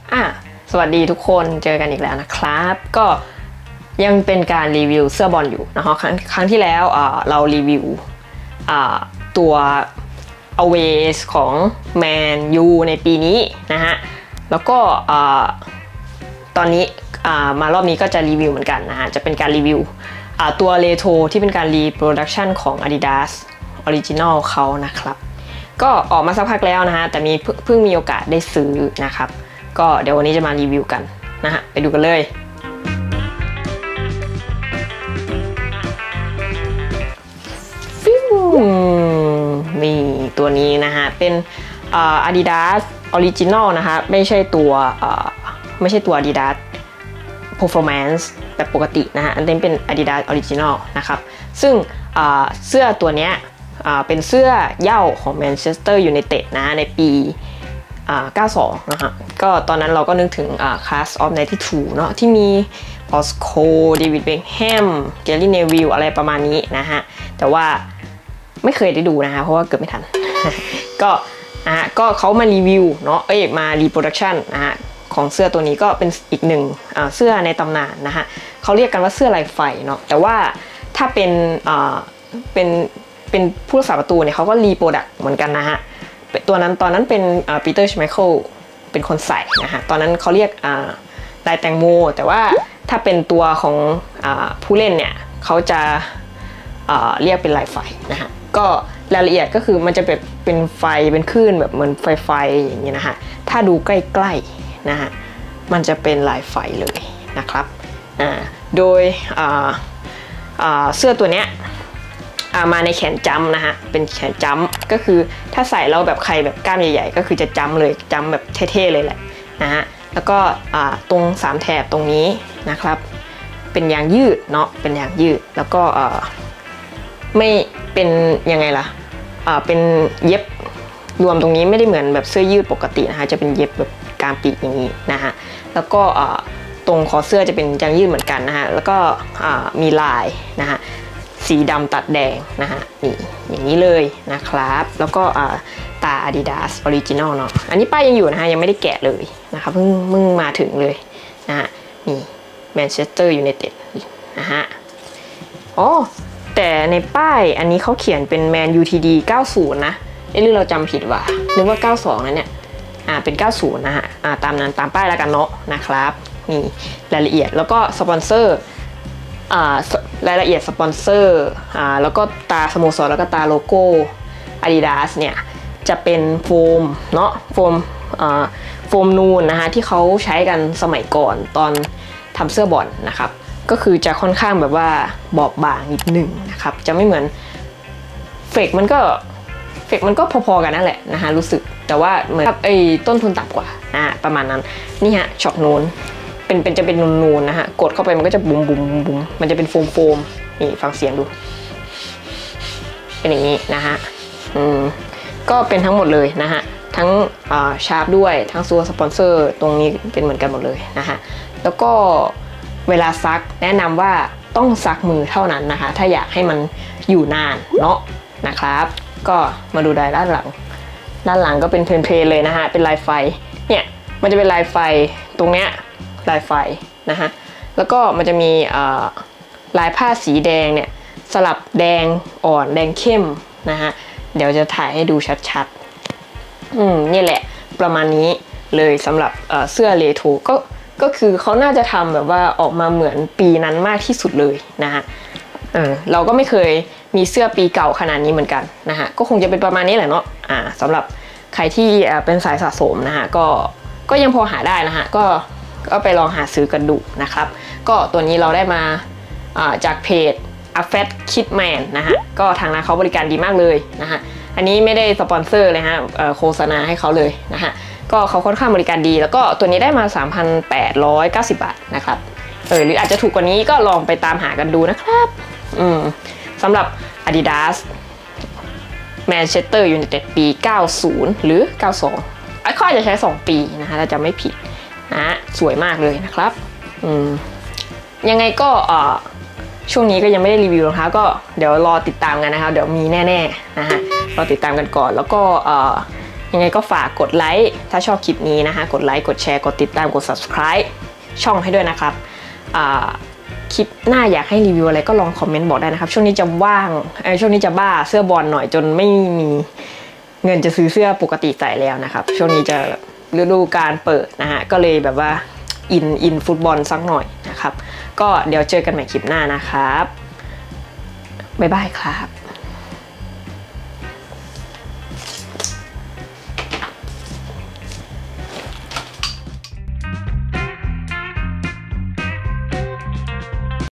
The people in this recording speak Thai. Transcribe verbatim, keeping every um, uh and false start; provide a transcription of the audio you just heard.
อ่ะสวัสดีทุกคนเจอกันอีกแล้วนะครับก็ยังเป็นการรีวิวเสื้อบอลอยู่นะคะครั้งครั้งที่แล้วเรารีวิวตัว Always ของแมนยูในปีนี้นะฮะแล้วก็ตอนนี้มารอบนี้ก็จะรีวิวเหมือนกันนะฮะจะเป็นการรีวิวตัวเรโทรที่เป็นการรีโปรดักชันของ Adidas Original เขานะครับก็ออกมาสักพักแล้วนะฮะแต่มีเพิ่งมีโอกาสได้ซื้อนะครับก็เดี๋ยววันนี้จะมารีวิวกันนะฮะไปดูกันเลยนี่ตัวนี้นะฮะเป็น Adidas Original นะฮะไม่ใช่ตัวไม่ใช่ตัว Adidas Performance แบบปกตินะฮะอันนี้เป็น Adidas Original นะครับซึ่งเสื้อตัวเนี้ยเป็นเสื้อเหย้าของ Manchester United นะในปีเก้าสองนะฮะก็ตอนนั้นเราก็นึกถึง Class of ไนน์ตี้ทูเนาะที่มีพอสโคเดวิดเบคแฮมเกลลี่เนวิลอะไรประมาณนี้นะฮะแต่ว่าไม่เคยได้ดูนะฮะเพราะว่าเกิดไม่ทัน ก็นะฮะก็เขามารีวิวเนาะเอ้ยมารีโปรดักชันนะฮะของเสื้อตัวนี้ก็เป็นอีกหนึ่งเสื้อในตำนานนะฮะเขาเรียกกันว่าเสื้อลายไฟเนาะแต่ว่าถ้าเป็นเป็นเป็นผู้รักษาประตูเนี่ยเขาก็รีโปรดักเหมือนกันนะฮะตัวนั้นตอนนั้นเป็นปีเตอร์ชไมเคิลเป็นคนใส่นะฮะตอนนั้นเขาเรียกลายแตงโมแต่ว่าถ้าเป็นตัวของผู้เล่นเนี่ยเขาจะเรียกเป็นลายไฟนะฮะก็รายละเอียดก็คือมันจะเป็นเป็นไฟเป็นคลื่นแบบเหมือนไฟไฟอย่างนี้นะฮะถ้าดูใกล้ๆนะฮะมันจะเป็นลายไฟเลยนะครับโดยเสื้อตัวเนี้ยมาในแขนจัมนะฮะเป็นแขนจัมก็คือถ้าใส่แล้วแบบใครแบบกล้ามใหญ่ๆก็คือจะจัมเลยจัมแบบเท่ๆเลยแหละนะฮะแล้วก็ตรงสามแถบตรงนี้นะครับเป็นยางยืดเนาะเป็นยางยืดแล้วก็ไม่เป็นยังไงล่ะเป็นเย็บรวมตรงนี้ไม่ได้เหมือนแบบเสื้อยืดปกตินะคะจะเป็นเย็บแบบกลางปีกอย่างนี้นะฮะแล้วก็ตรงคอเสื้อจะเป็นยางยืดเหมือนกันนะฮะแล้วก็มีลายนะฮะสีดำตัดแดงนะฮะนี่อย่างนี้เลยนะครับแล้วก็ตา Adidas Original เนาะอันนี้ป้ายยังอยู่นะฮะยังไม่ได้แกะเลยนะครับเพิ่งเพิ่งมาถึงเลยนะฮะนี่ Manchester United นะฮะอ๋อแต่ในป้ายอันนี้เขาเขียนเป็น Man ยู ที ดี เก้าสิบนะเอ๊ะหรือเราจำผิดวะนึกว่าเก้าสิบสองนะเนี่ยอ่าเป็นเก้าสิบนะฮะอ่าตามนั้นตามป้ายแล้วกันเนาะนะครับนี่รายละเอียดแล้วก็สปอนเซอร์รายละเอียดสปอนเซอร์แล้วก็ตาสโมสรแล้วก็ตาโลโก้ Adidas เนี่ยจะเป็นโฟมเนาะโฟมโฟมนูนนะคะที่เขาใช้กันสมัยก่อนตอนทำเสื้อบอลนะครับก็คือจะค่อนข้างแบบว่าบอบบางนิดหนึ่งนะครับจะไม่เหมือนเฟกมันก็เฟกมันก็พอๆกันนั่นแหละนะคะรู้สึกแต่ว่าเหมือนไอ้ต้นทุนต่ำกว่านะประมาณนั้นนี่ฮะช็อปนูนเป็นเป็นจะเป็นนูนๆนะฮะกดเข้าไปมันก็จะบุ้มบุ้มบุ้มมันจะเป็นโฟมโฟมนี่ฟังเสียงดูเป็นอย่างนี้นะฮะอืมก็เป็นทั้งหมดเลยนะฮะทั้งชาร์ปด้วยทั้งตัวสปอนเซอร์ตรงนี้เป็นเหมือนกันหมดเลยนะฮะแล้วก็เวลาซักแนะนำว่าต้องซักมือเท่านั้นนะคะถ้าอยากให้มันอยู่นานเนาะนะครับก็มาดูด้านหลังด้านหลังก็เป็นเพลนๆเลยนะฮะเป็นลายไฟเนี่ยมันจะเป็นลายไฟตรงเนี้ยลายไฟนะฮะแล้วก็มันจะมีลายผ้าสีแดงเนี่ยสลับแดงอ่อนแดงเข้มนะฮะเดี๋ยวจะถ่ายให้ดูชัดๆอืมนี่แหละประมาณนี้เลยสำหรับเสื้อเรโทรก็ก็คือเขาน่าจะทำแบบว่าออกมาเหมือนปีนั้นมากที่สุดเลยนะฮะเออเราก็ไม่เคยมีเสื้อปีเก่าขนาดนี้เหมือนกันนะฮะก็คงจะเป็นประมาณนี้แหละเนาะอ่าสำหรับใครที่เป็นสายสะสมนะฮะก็ก็ยังพอหาได้นะฮะก็ก็ไปลองหาซื้อกันดูนะครับก็ตัวนี้เราได้มาจากเพจ A Fat Kid Man นะฮะก็ทางนั้นเขาบริการดีมากเลยนะฮะอันนี้ไม่ได้สปอนเซอร์เลยฮะโฆษณาให้เขาเลยนะฮะก็เขาค่อนข้างบริการดีแล้วก็ตัวนี้ได้มา สามพันแปดร้อยเก้าสิบบาทนะครับเออหรืออาจจะถูกกว่านี้ก็ลองไปตามหากันดูนะครับอืมสำหรับ Adidas Manchester United ปีเก้าสิบหรือเก้าสิบสองเขาอาจจะใช้สองปีนะคะถ้าจะไม่ผิดนะสวยมากเลยนะครับอืมยังไงก็ช่วงนี้ก็ยังไม่ได้รีวิวนะคะก็เดี๋ยวรอติดตามกันนะคะเดี๋ยวมีแน่ๆนะฮะรอติดตามกันก่อนแล้วก็ยังไงก็ฝากกดไลค์ถ้าชอบคลิปนี้นะคะกดไลค์กดแชร์กดติดตามกด ซับสไครบ์ ช่องให้ด้วยนะครับคลิปหน้าอยากให้รีวิวอะไรก็ลองคอมเมนต์บอกได้นะครับช่วงนี้จะว่างช่วงนี้จะบ้าเสื้อบอลหน่อยจนไม่มีเงินจะซื้อเสื้อปกติใส่แล้วนะครับช่วงนี้จะฤดูกาลเปิดนะฮะก็เลยแบบว่าอินอินฟุตบอลสักหน่อยนะครับก็เดี๋ยวเจอกันใหม่คลิปหน้านะครับบ๊ายบายครับ